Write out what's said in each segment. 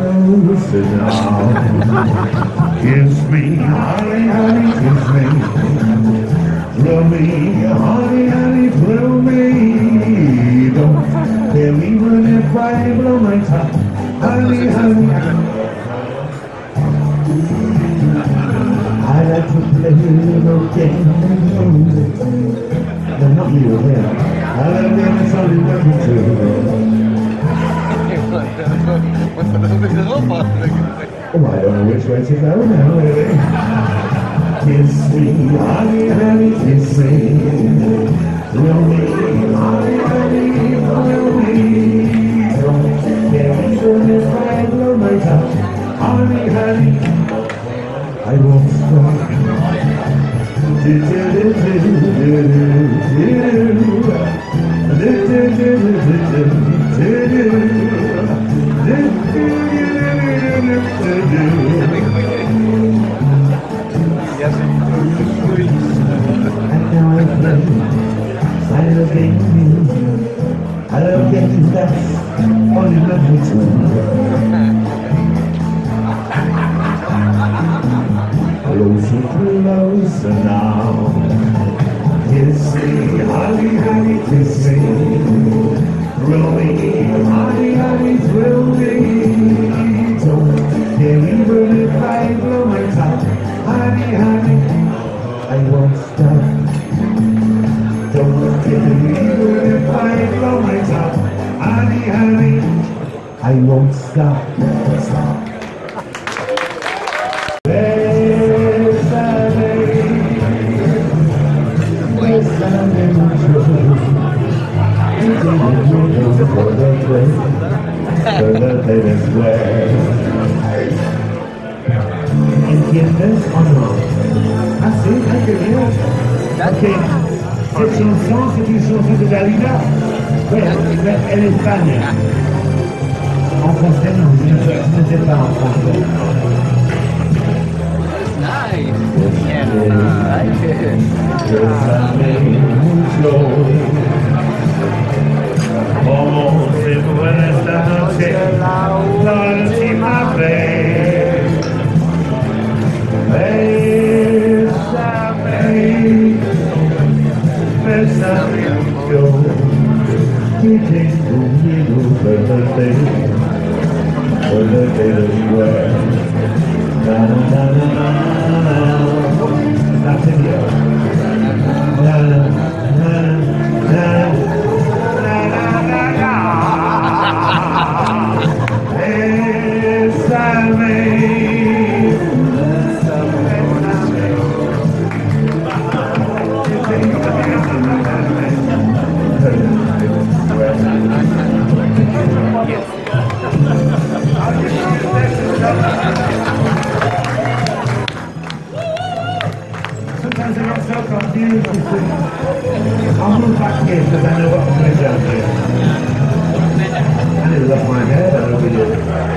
closer now. Kiss me, honey, honey, kiss me. Thrill me, honey, honey, thrill me. Don't tell me when if I blow my top. Honey, honey. I like to play little games. No, not you, him. I like them solely working too. Oh, I don't know which way to go now, really. Kiss me, honey, honey, kiss me. Thrill me, honey, honey, thrill me. Don't get me through this I blow my top. Honey, honey, I won't stop. I love getting that's all you love me to. Closer now. Kiss me, honey, honey, kiss me. Thrill me, honey, honey, thrill me. Don't care even if I blow my top. Honey, honey, I won't stop. Don't care even if I blow my top. Honey, honey, I won't stop. ¿Entiendes o no? Ah, sí, hay que ver. Porque cette chanson, c'est une chanson de Dalida. Oui, elle est Espagne. En français, non, je ne sais pas en français. Nice. Yeah, I like it. Como se fuera esta noche la última vez. Bésame, bésame mucho, que tengo miedo perderte después. Na na na na na na. That's it, yo. Na na na na. Sometimes I get so confused. I'll move back here because I know what I'm going to do here. I nearly lost my head, I don't really.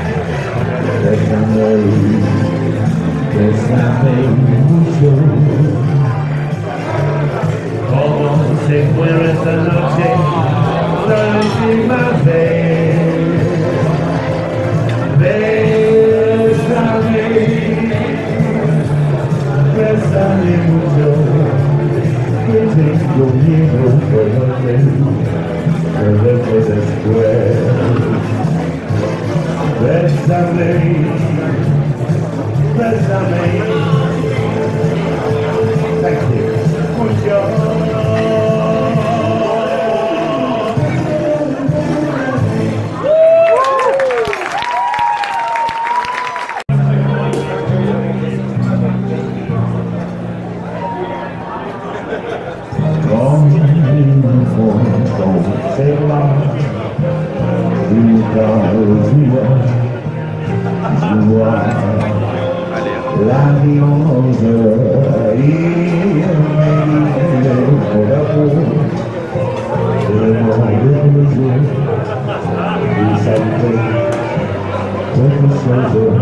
Bésame mucho. Como se fuera esta noche la última vez. Bésame, bésame mucho, que tengo miedo perderte después. Bésame, bésame, thank you, mucho. La diosa y el medio corazón el movimiento y salté con nosotros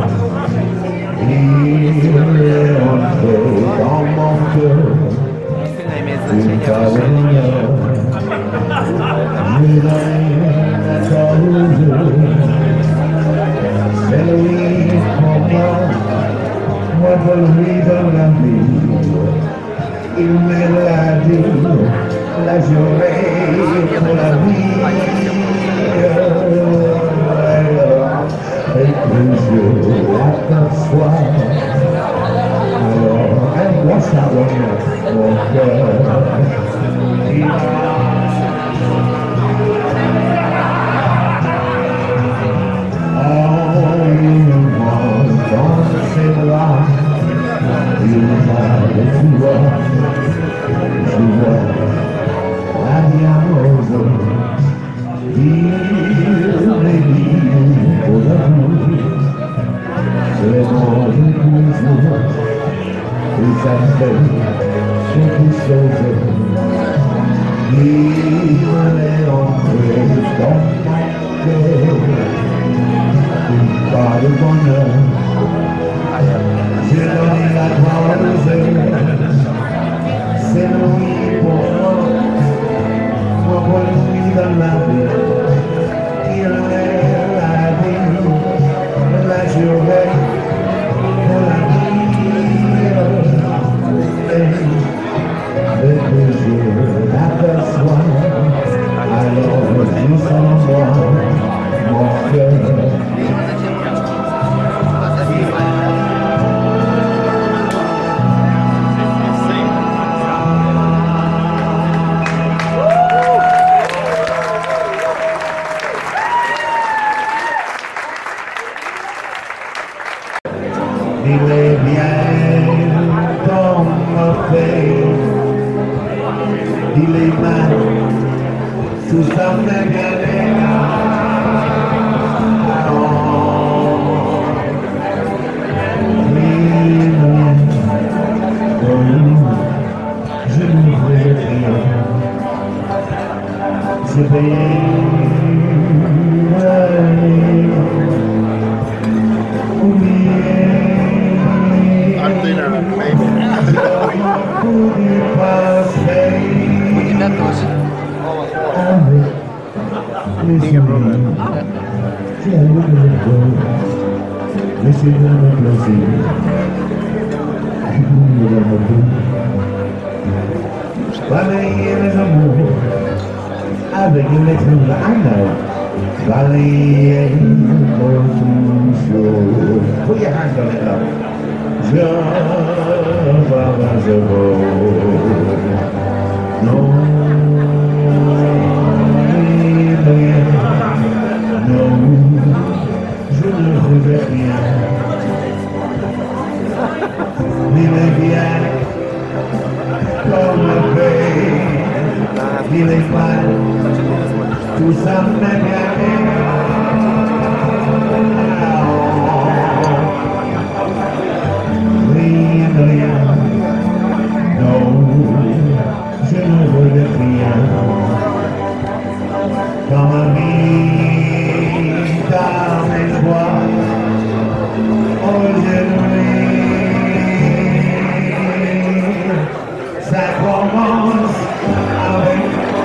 y el león que como que un cabello mira la salud Halloween, what will we gonna be? Il melody, la journée pour la vie. Et toujours à ta soir. Alors, aime-moi ça, mon cœur. Dile bien como fe, dile más, Susana Galera. Je ne veux rien, je vais laissez-moi me placer. Balayer les amours avec les lettres à nous. Balayer pour toujours. Put your hands on it up. Je non. Je ne voudrais rien. Dile bien comme fait. Dile mal, tout ça me gagne. Rien, rien. Non, je ne voudrais rien. Comme ami dans mes joies, aujourd'hui, ça commence avec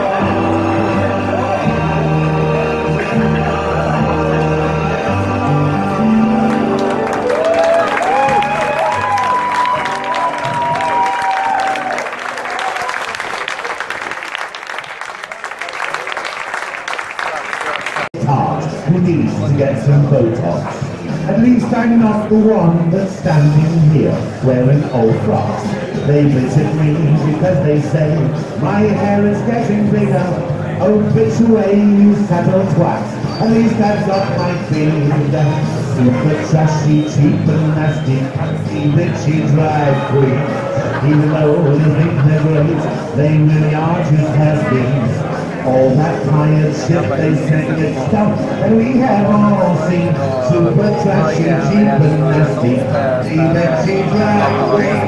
who needs to get some Botox. At least I'm not the one that's standing here wearing old frocks. They visit me because they say my hair is getting bigger. Oh, bitch away, you saddle twat. At least I've got my finger. Super trashy, cheap and nasty, bitchy drive queen. Even though they think they're great, they really are just has-beens. All that tired shit they sing it's stuff that we have all seen. Super trashy, cheap and nasty, bitchy drive queen.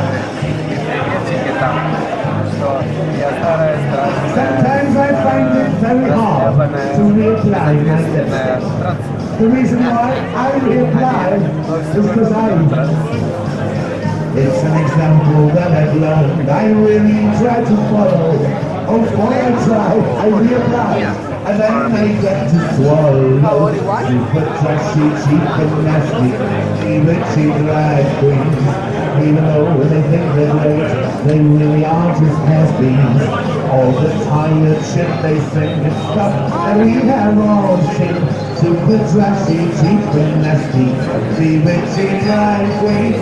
Sometimes I find it very hard to reply myself. The reason why I reply is because it's an example that I've learned. I really try to follow. Oh boy, I tried, I realized, and then I get to swallow. Super trashy, cheap and nasty, even cheap drag queens. Even though they think they're great, they really are just has-beens. All the tired shit they sing is stuff that we have all seen. Super trashy, cheap and nasty, even cheap drag queens.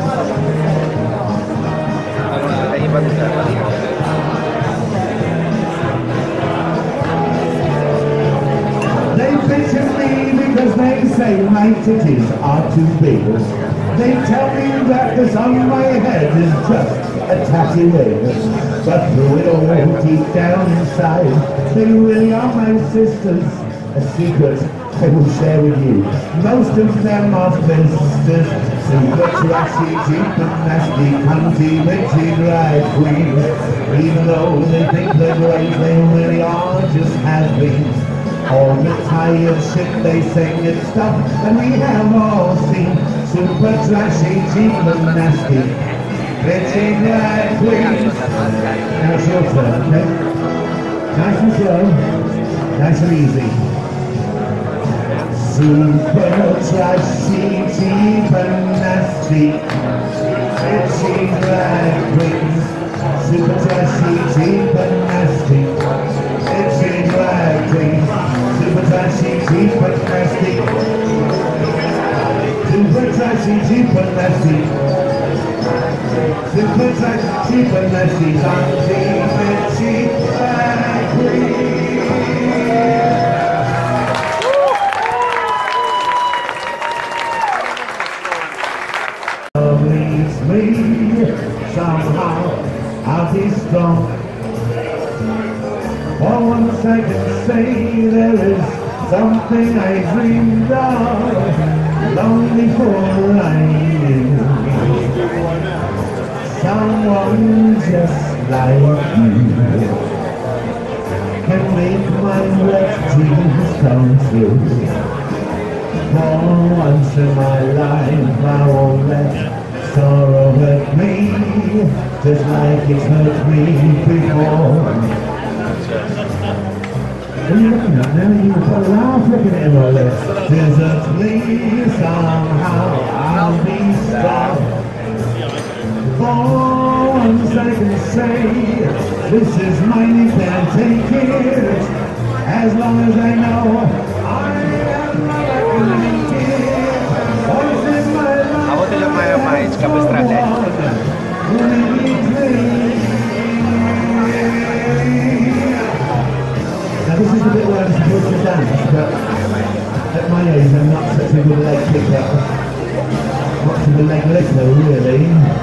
They picture me because they say my titties are too big. They tell me that this on my head is just a tatty wig. But through it all, deep down inside, they really are my sisters. A secret I will share with you. Most of them are sisters. Super trashy, cheap and nasty, cunty, bitchy drag queens. Even though they think they're great, they really are just has-beens. All the tired shit they sing is stuff that we have all seen. Super trashy, cheap and nasty, bitchy drag queens. Now it's your turn, okay? Nice and slow, nice and easy. Super trashy, cheap and nasty, bitchy drag queens. Super trashy, cheap and nasty, bitchy drag queens. Super trashy, cheap and nasty, super trashy, cheap and nasty, super trashy, cheap and nasty, cunty, bitchy drag queens. Leads me somehow, I'll be strong. For once I can say there is something I dreamed of long before I knew. Someone just like you can make my wet dreams come true. For once in my life I won't let sorrow hurt me, just like it's hurt me before. What are you looking at now? You've got a laugh looking at him like this. Desert me somehow, I'll be strong. For once I can say, this is mine, you can't take it. As long as I know I am not like it. Once in my life, Вот идет моя маечка, быстро глянь. Now this is the bit where I'm supposed to dance, but at my age I'm not such a good leg picker. Not to the leg licker, really.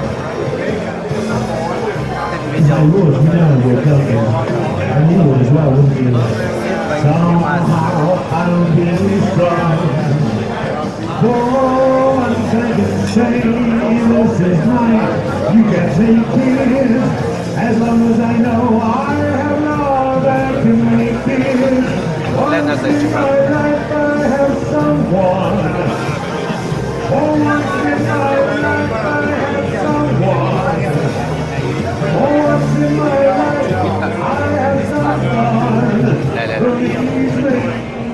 Because I would, you know I would, don't you? And you would as well, wouldn't you? Somehow I'll be strong. For once I can say this is mine, you can take it. As long as I know I have love that can make it. Once in my life I have someone. For once in my life I have someone. For once in my life I have someone. Please make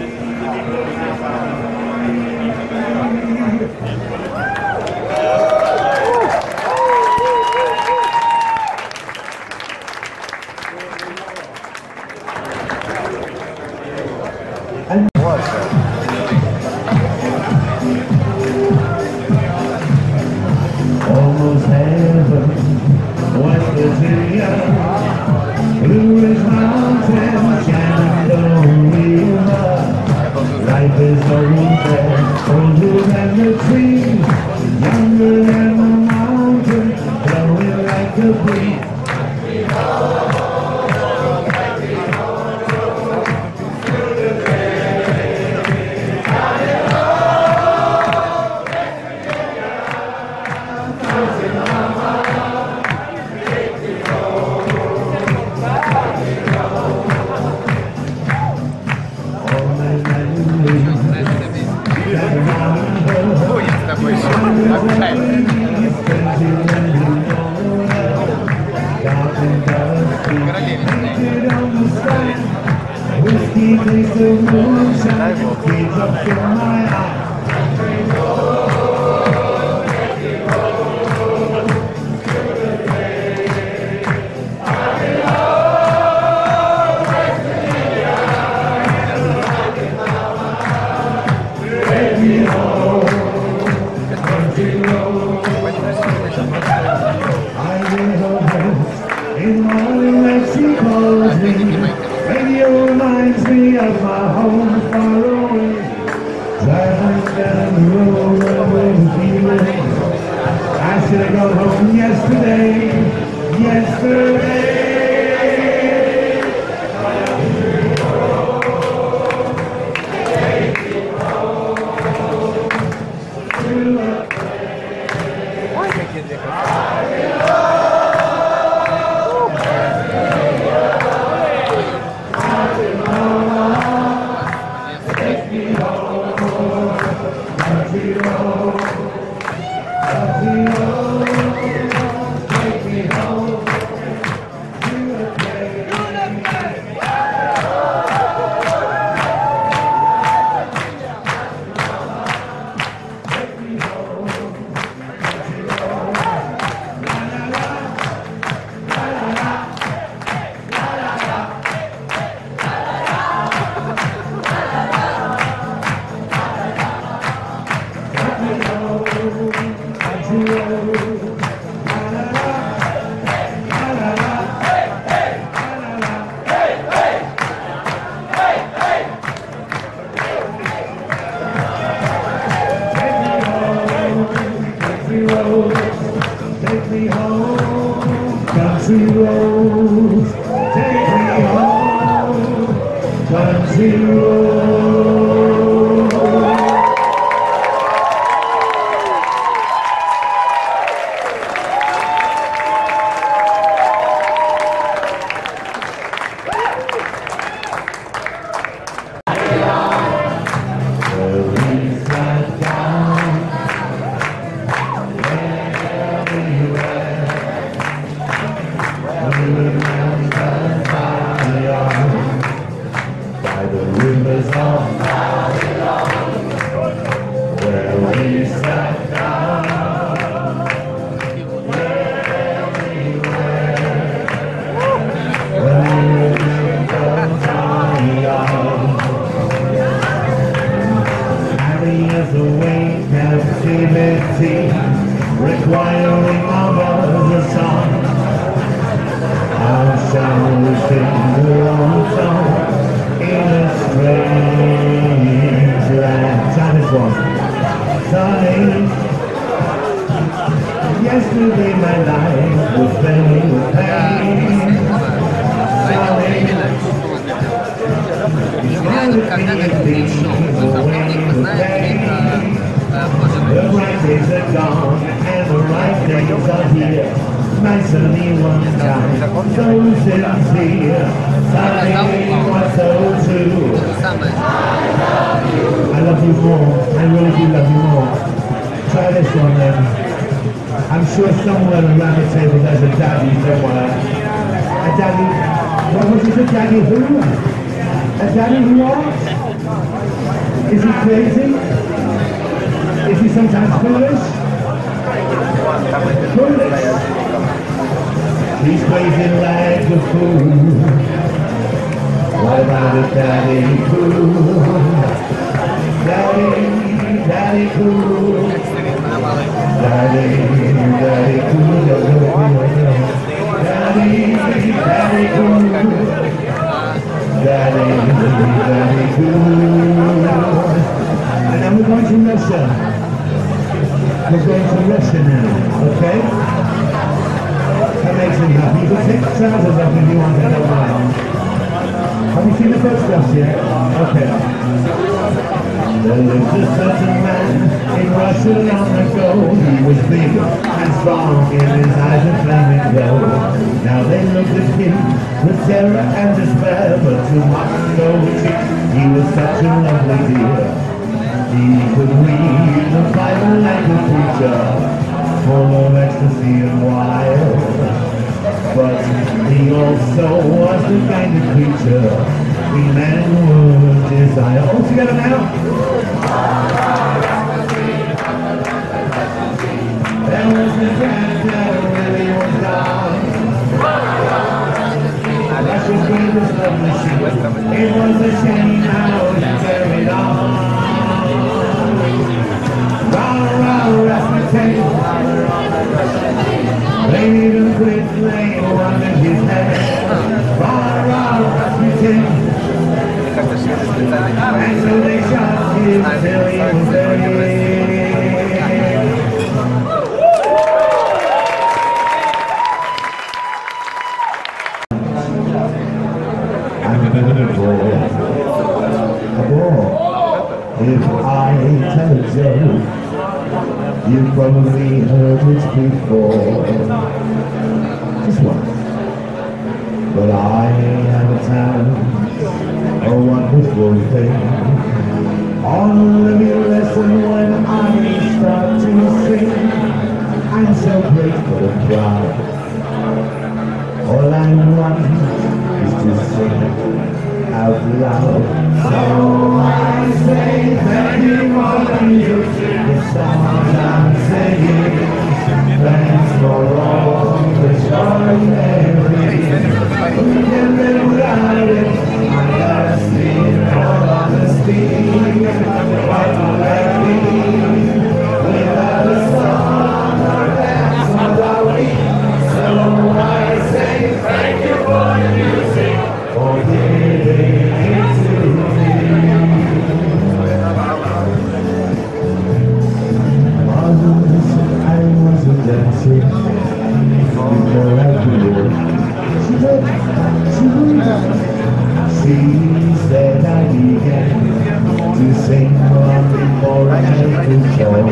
almost heaven, West Virginia, Blue Ridge Mountain, Shenandoah River. Life is always there, older than the trees, younger than the mountain, blowing like a breeze. Королевич. taste of moonshine, tears up in my eyes. In the morning that she calls me, radio reminds me of my home far away. Driving down the road with a feeling I should have gone home yesterday, yesterday. Take me home, country roads, take me home, country roads. By the rivers of Babylon, where we sat down, everywhere, when we remember Zion, carry us away captivity, requiring of us a song. How shall we sing the wrong song in a strange land? Try this one. Darling, yesterday my life was filled with pain. Darling, the right days are gone and the right days are here. Nice and me one time, so sincere, darling, what's so true? I love you more, I really do love you more. Try this one then. I'm sure somewhere around the table there's a daddy somewhere. A daddy, what was it, a daddy who? A daddy who what? Is he crazy? Is he sometimes foolish? Foolish. He's crazy like a fool. What about a daddy cool? Daddy, daddy cool. Daddy, daddy cool. Daddy, daddy cool. Daddy, daddy cool. And then we're going to Russia. We're going to Russia now, okay? That makes him happy. You can take the trousers off if you want to know why. Have you seen the photographs yet? Okay. There lived a certain man in Russia long ago. He was big and strong in his eyes and flaming glow. Now they looked at him with terror and despair, but to Moscow he was such a lovely dear. He could read the Bible like a preacher, full of ecstasy and wild. But he also was the kind of creature we men were desire. All together now. There was a time that really was down. That's your greatest love machine. It was a shame how you carried on. Round, Rasputin. Played a great flame under his head. Round, Rasputin. And so they shot him till he was dead. If I tell a joke, you've probably heard it before. Just once. But I have a talent, a wonderful thing. On let me listen when I start to sing. I'm so grateful and proud. All I want is to sing out loud. So I say thank you for the music, the songs I'm singing. Thanks for all the joy and everything. We can live without it. I gotta see all honesty. What will I be without a song or dance without me? So I say thank you for the music, for giving it to me. I was a dancer before I grew up. She said I began to sing long before I could talk.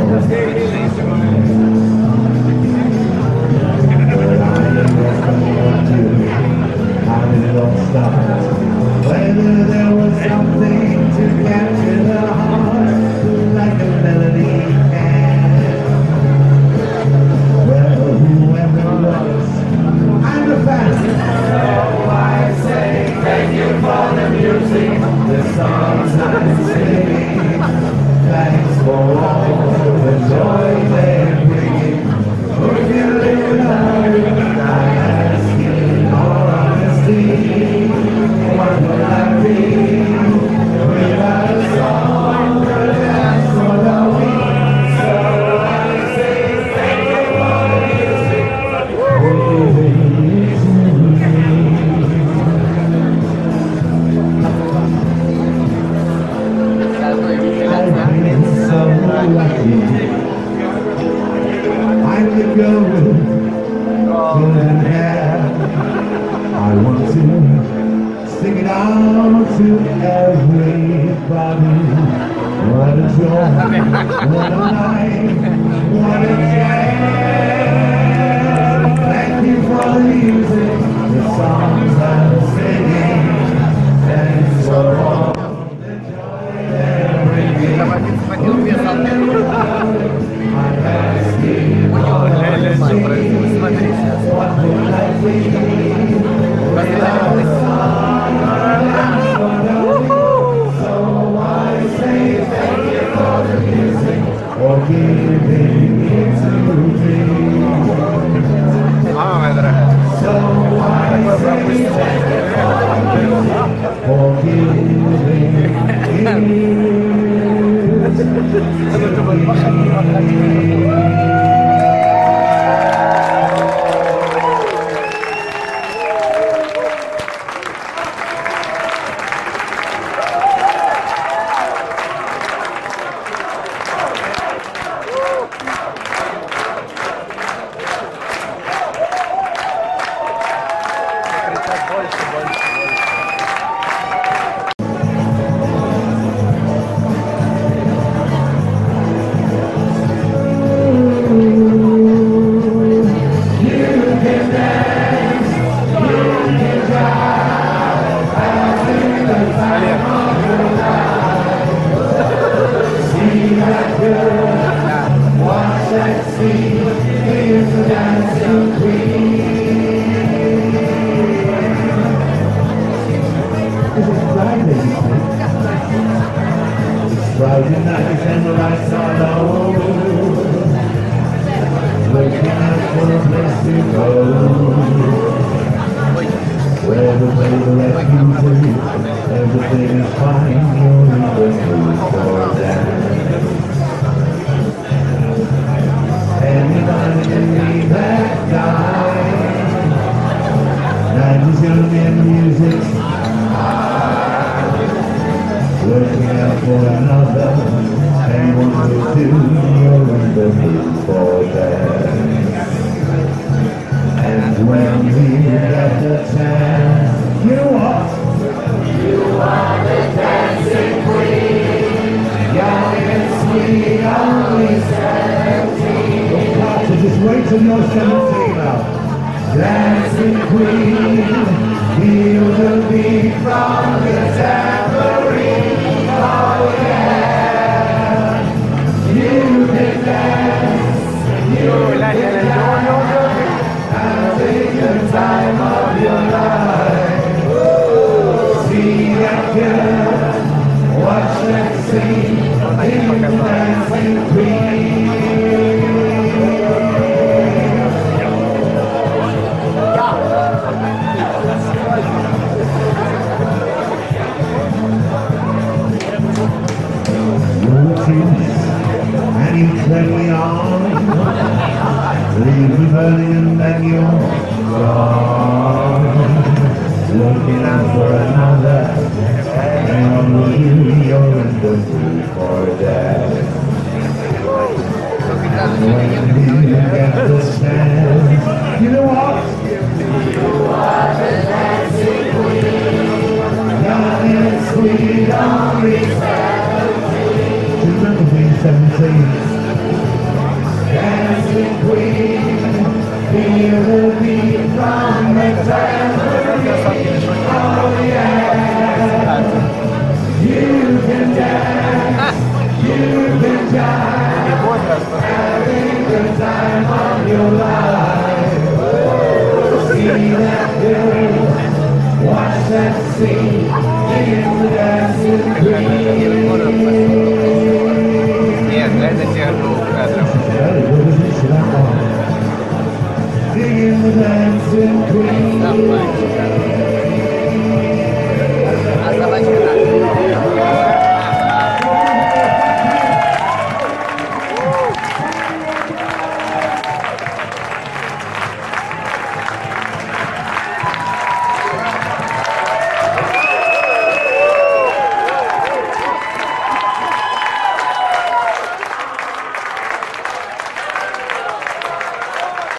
But I never want to how it all started. Whether there was something to capture the heart like a melody can. Well, whoever it was, I'm a fan. So I say thank you for the music, the songs I'm singing. Thanks for all the joy they're bringing. If you live without it, I ask you all honesty. What will I be without a song or a dance without me? So I say thank you for the music, for giving it to I've been so lucky. I could go good and bad. I want to sing it out to everybody. What a joy, what a night, what a jam. Thank you for the music, the songs I'm singing. Thanks for all the joy they're bringing. I'm asking all what will I be without a song or a dance without me? So I say thank you for the music, for giving it to me. So I say thank you for the music, for giving it to me. Closing nights and the lights are low. Looking out for a place to go. Where the baby refugees, everything is fine. You're in the mood for that. Anybody can be that guy. Night is young and music. Looking out for another, anyone will do. You're in the mood for that. And when you get the chance, you know what? You are the dancing queen. Young and sweet, only 17. So just wait till you're 17 now. Dancing queen, feel the beat from the tambourine. Oh yeah, you can dance, you can dance, having the time of your life. See that girl, watch that scene, in the dancing queen. And you turn me on, leave me burning and then you're gone. Looking out for another, hang on with you, you're in the mood for that. And when you get the chance, you know what? You are the dancing queen, young and sweet, only 17. Dancing queen, feel the beat from the tambourine. Oh yeah, you can dance, you can jive, having the time of your life. See that girl, watch that scene, in the dancing queen. Singing the dancing queen.